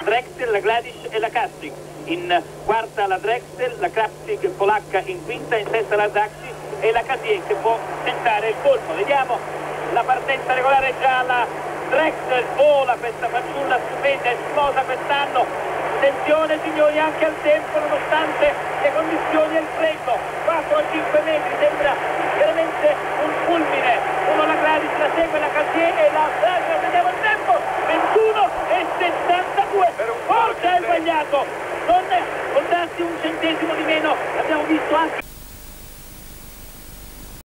Drexel, la Gladish e la Kastic. In quarta la Drexel, la Kastic polacca in quinta, in sesta la Zaxi e la Casier che può tentare il colpo. Vediamo la partenza regolare già la Drexel, la questa fanciulla stupenda, esplosa quest'anno. Attenzione signori anche al tempo nonostante le condizioni e il freddo. 4 a 5 metri, sembra veramente un fulmine. Uno la Gladish, la segue la Casier e la Drexel, vediamo il tempo, 21 e 62. Forse è sbagliato, non contarsi un centesimo di meno, abbiamo visto anche